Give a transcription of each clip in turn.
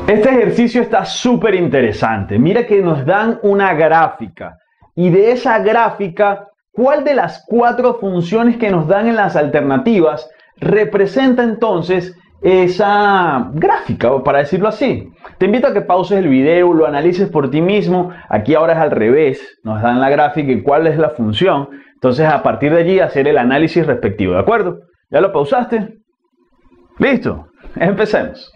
Este ejercicio está súper interesante. Mira que nos dan una gráfica y de esa gráfica, ¿cuál de las 4 funciones que nos dan en las alternativas representa entonces esa gráfica, para decirlo así? Te invito a que pauses el video, lo analices por ti mismo. Aquí ahora es al revés, nos dan la gráfica y cuál es la función. Entonces a partir de allí hacer el análisis respectivo, ¿de acuerdo? ¿Ya lo pausaste? ¿Listo? Empecemos.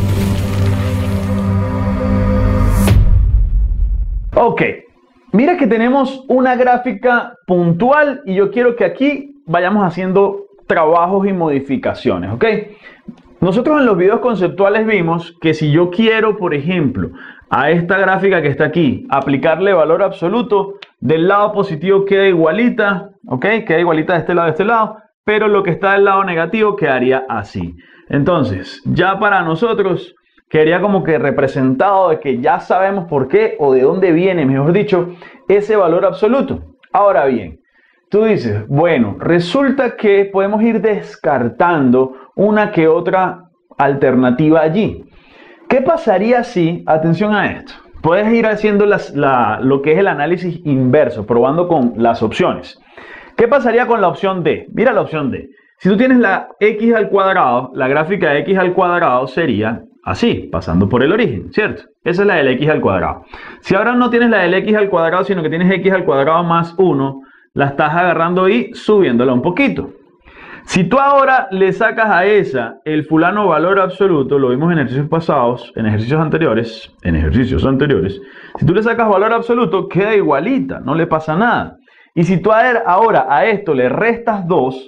Ok, mira que tenemos una gráfica puntual y yo quiero que aquí vayamos haciendo trabajos y modificaciones, ¿ok? Nosotros en los videos conceptuales vimos que si yo quiero, por ejemplo, a esta gráfica que está aquí, aplicarle valor absoluto, del lado positivo queda igualita, ¿ok? Queda igualita de este lado, pero lo que está del lado negativo quedaría así. Entonces, ya para nosotros quedaría como que representado de que ya sabemos por qué o de dónde viene, mejor dicho, ese valor absoluto. Ahora bien, tú dices, bueno, resulta que podemos ir descartando una que otra alternativa allí. ¿Qué pasaría si, atención a esto, puedes ir haciendo lo que es el análisis inverso, probando con las opciones? ¿Qué pasaría con la opción D? Mira la opción D. Si tú tienes la x al cuadrado, la gráfica de x al cuadrado sería así, pasando por el origen, ¿cierto? Esa es la del x al cuadrado. Si ahora no tienes la del x al cuadrado, sino que tienes x al cuadrado más 1, la estás agarrando y subiéndola un poquito. Si tú ahora le sacas a esa el fulano valor absoluto, lo vimos en ejercicios pasados, en ejercicios anteriores, si tú le sacas valor absoluto, queda igualita, no le pasa nada. Y si tú ahora a esto le restas 2,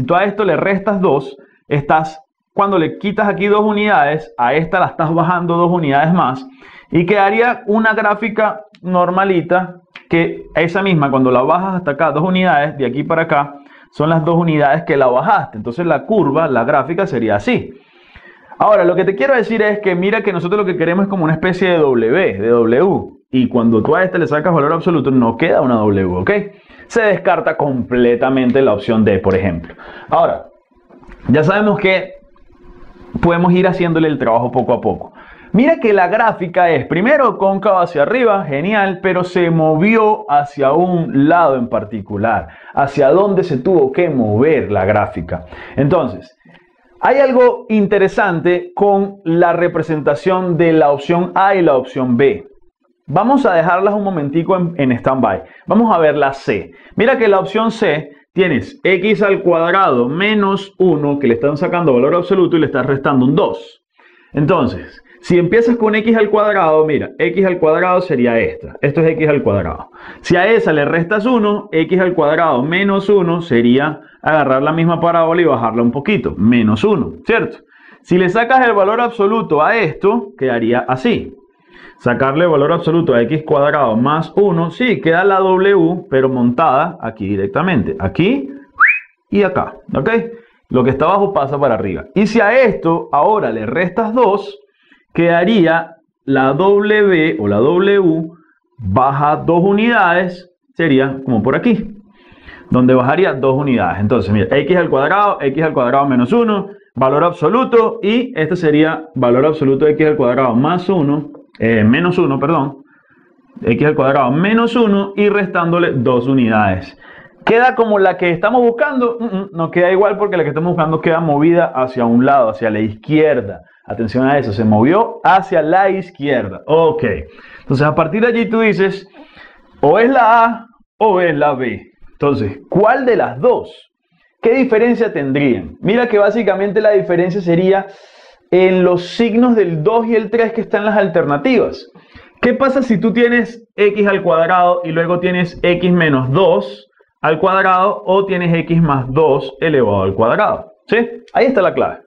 estás, cuando le quitas aquí 2 unidades, a esta la estás bajando 2 unidades más, y quedaría una gráfica normalita, que esa misma, cuando la bajas hasta acá 2 unidades, de aquí para acá, son las 2 unidades que la bajaste. Entonces la curva, la gráfica sería así. Ahora, lo que te quiero decir es que mira que nosotros lo que queremos es como una especie de W. Y cuando tú a este le sacas valor absoluto, no queda una W, ¿ok? Se descarta completamente la opción D, por ejemplo. Ahora, ya sabemos que podemos ir haciéndole el trabajo poco a poco. Mira que la gráfica es primero cóncava hacia arriba, genial, pero se movió hacia un lado en particular. ¿Hacia dónde se tuvo que mover la gráfica? Entonces, hay algo interesante con la representación de la opción A y la opción B. Vamos a dejarlas un momentico en stand-by. Vamos a ver la C. Mira que la opción C tienes x al cuadrado menos 1, que le están sacando valor absoluto y le estás restando un 2. Entonces, si empiezas con x al cuadrado, mira, x al cuadrado sería esta. Esto es x al cuadrado. Si a esa le restas 1, x al cuadrado menos 1 sería agarrar la misma parábola y bajarla un poquito, menos 1, ¿cierto? Si le sacas el valor absoluto a esto, quedaría así. Sacarle valor absoluto a x cuadrado más 1, sí, queda la W, pero montada aquí directamente. Aquí y acá, ¿ok? Lo que está abajo pasa para arriba. Y si a esto ahora le restas 2, quedaría la W o la W baja 2 unidades, sería como por aquí, donde bajaría 2 unidades. Entonces, mira, x al cuadrado menos 1, valor absoluto, y este sería valor absoluto de x al cuadrado más 1, menos 1, perdón, x al cuadrado menos 1 y restándole 2 unidades. ¿Queda como la que estamos buscando? No queda igual porque la que estamos buscando queda movida hacia un lado, hacia la izquierda. Atención a eso, se movió hacia la izquierda. Ok, entonces a partir de allí tú dices, o es la A o es la B. Entonces, ¿cuál de las dos? ¿Qué diferencia tendrían? Mira que básicamente la diferencia sería en los signos del 2 y el 3 que están en las alternativas. ¿Qué pasa si tú tienes x al cuadrado y luego tienes x menos 2 al cuadrado o tienes x más 2 elevado al cuadrado? ¿Sí? Ahí está la clave.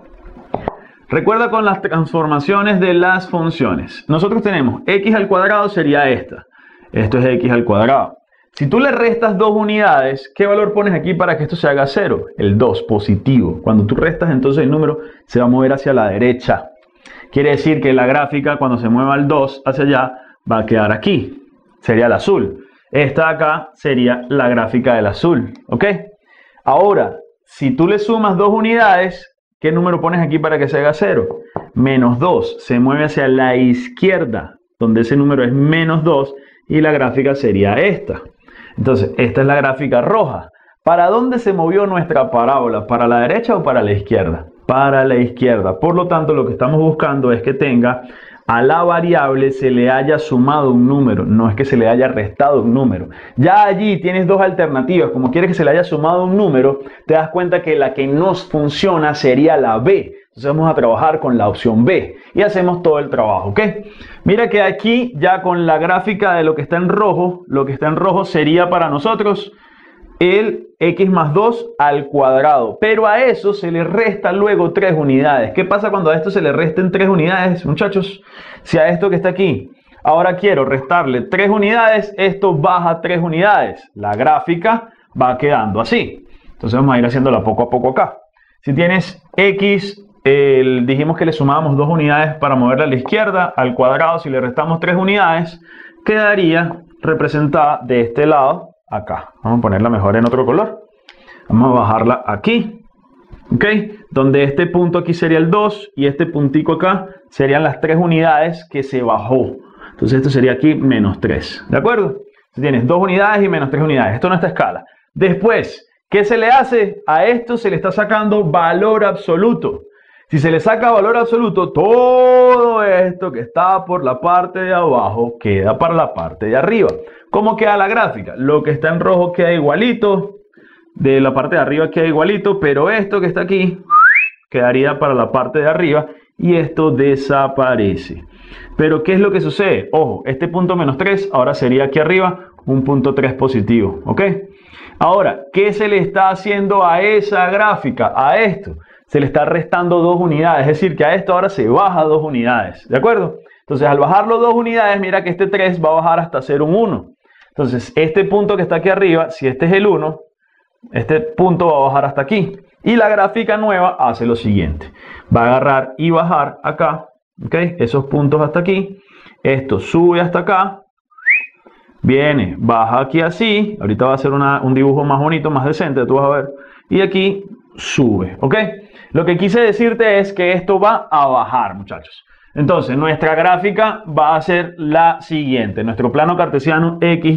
Recuerda con las transformaciones de las funciones. Nosotros tenemos x al cuadrado sería esta. Esto es x al cuadrado. Si tú le restas 2 unidades, ¿qué valor pones aquí para que esto se haga 0? El 2, positivo. Cuando tú restas, entonces el número se va a mover hacia la derecha. Quiere decir que la gráfica, cuando se mueva el 2 hacia allá, va a quedar aquí. Sería el azul. Esta acá sería la gráfica del azul. ¿Ok? Ahora, si tú le sumas 2 unidades, ¿qué número pones aquí para que se haga 0? menos 2 se mueve hacia la izquierda, donde ese número es menos 2, y la gráfica sería esta. Entonces, esta es la gráfica roja. ¿Para dónde se movió nuestra parábola? ¿Para la derecha o para la izquierda? Para la izquierda. Por lo tanto, lo que estamos buscando es que tenga a la variable se le haya sumado un número, no es que se le haya restado un número. Ya allí tienes dos alternativas. Como quieres que se le haya sumado un número, te das cuenta que la que nos funciona sería la B. Entonces vamos a trabajar con la opción B y hacemos todo el trabajo, ¿ok? Mira que aquí ya con la gráfica de lo que está en rojo, lo que está en rojo sería para nosotros el x más 2 al cuadrado, pero a eso se le resta luego 3 unidades. ¿Qué pasa cuando a esto se le resten 3 unidades, muchachos? Si a esto que está aquí ahora quiero restarle 3 unidades, esto baja 3 unidades. La gráfica va quedando así. Entonces vamos a ir haciéndola poco a poco acá. Si tienes x, dijimos que le sumábamos 2 unidades para moverla a la izquierda, al cuadrado, si le restamos 3 unidades, quedaría representada de este lado. Acá, vamos a ponerla mejor en otro color. Vamos a bajarla aquí, ¿ok? Donde este punto aquí sería el 2 y este puntico acá serían las 3 unidades que se bajó. Entonces esto sería aquí menos 3, ¿de acuerdo? Si tienes 2 unidades y menos 3 unidades, esto no está a escala. Después, ¿qué se le hace? A esto se le está sacando valor absoluto. Si se le saca valor absoluto, todo esto que está por la parte de abajo queda para la parte de arriba. ¿Cómo queda la gráfica? Lo que está en rojo queda igualito, de la parte de arriba queda igualito, pero esto que está aquí quedaría para la parte de arriba y esto desaparece. Pero ¿qué es lo que sucede? Ojo, este punto menos 3 ahora sería aquí arriba un punto 3 positivo, ¿ok? Ahora, ¿qué se le está haciendo a esa gráfica? A esto se le está restando 2 unidades, es decir, que a esto ahora se baja 2 unidades, ¿de acuerdo? Entonces, al bajarlo 2 unidades, mira que este 3 va a bajar hasta ser un 1. Entonces, este punto que está aquí arriba, si este es el 1, este punto va a bajar hasta aquí. Y la gráfica nueva hace lo siguiente. Va a agarrar y bajar acá, ¿ok? Esos puntos hasta aquí. Esto sube hasta acá. Viene, baja aquí así. Ahorita va a hacer un dibujo más bonito, más decente, tú vas a ver. Y aquí sube, ¿ok? Lo que quise decirte es que esto va a bajar, muchachos. Entonces, nuestra gráfica va a ser la siguiente. Nuestro plano cartesiano XY.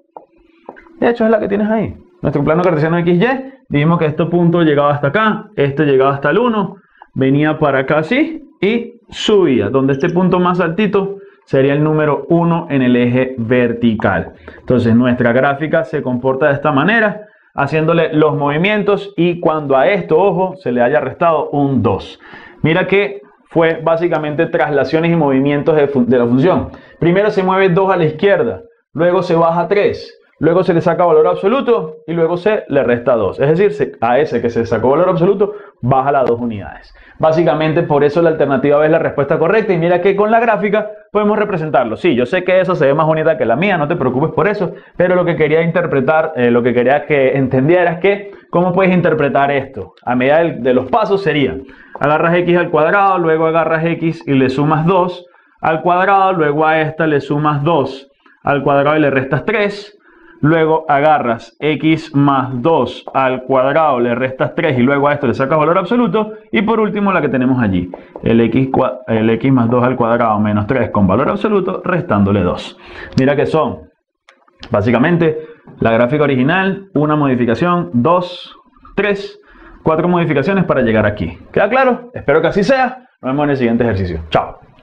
De hecho, es la que tienes ahí. Nuestro plano cartesiano XY. Dijimos que este punto llegaba hasta acá. Este llegaba hasta el 1. Venía para acá así. Y subía. Donde este punto más altito sería el número 1 en el eje vertical. Entonces, nuestra gráfica se comporta de esta manera, haciéndole los movimientos. Y cuando a esto, ojo, se le haya restado un 2. Mira que fue básicamente traslaciones y movimientos de la función. Primero se mueve 2 a la izquierda, luego se baja 3, luego se le saca valor absoluto y luego se le resta 2. Es decir, a ese que se sacó valor absoluto, baja las 2 unidades. Básicamente por eso la alternativa B es la respuesta correcta y mira que con la gráfica podemos representarlo. Sí, yo sé que esa se ve más bonita que la mía, no te preocupes por eso, pero lo que quería interpretar, lo que quería que entendieras es que cómo puedes interpretar esto. A medida de los pasos sería, agarras x al cuadrado, luego agarras x y le sumas 2 al cuadrado, luego a esta le sumas 2 al cuadrado y le restas 3. Luego agarras x más 2 al cuadrado, le restas 3 y luego a esto le sacas valor absoluto. Y por último la que tenemos allí, el x más 2 al cuadrado menos 3 con valor absoluto, restándole 2. Mira que son básicamente la gráfica original, una modificación, 2, 3, 4 modificaciones para llegar aquí. ¿Queda claro? Espero que así sea. Nos vemos en el siguiente ejercicio. Chao.